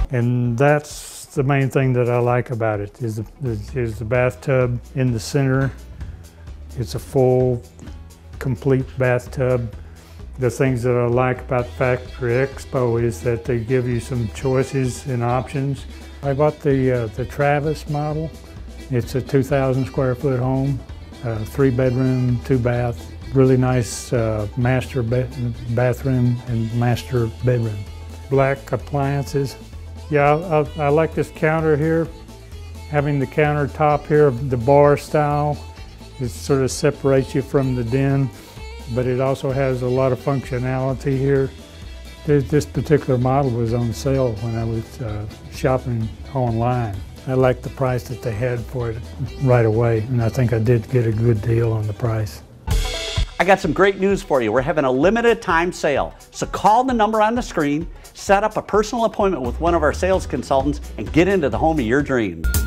And that's the main thing that I like about it, is the bathtub in the center. It's a full, complete bathtub. The things that I like about Factory Expo is that they give you some choices and options. I bought the Travis model. It's a 2,000 square foot home, 3 bedroom, 2 bath, really nice master bathroom and master bedroom. Black appliances. Yeah, I like this counter here. Having the countertop here, the bar style, it sort of separates you from the den, but it also has a lot of functionality here. This particular model was on sale when I was shopping online. I liked the price that they had for it right away, and I think I did get a good deal on the price. I got some great news for you. We're having a limited time sale. So call the number on the screen, set up a personal appointment with one of our sales consultants, and get into the home of your dreams.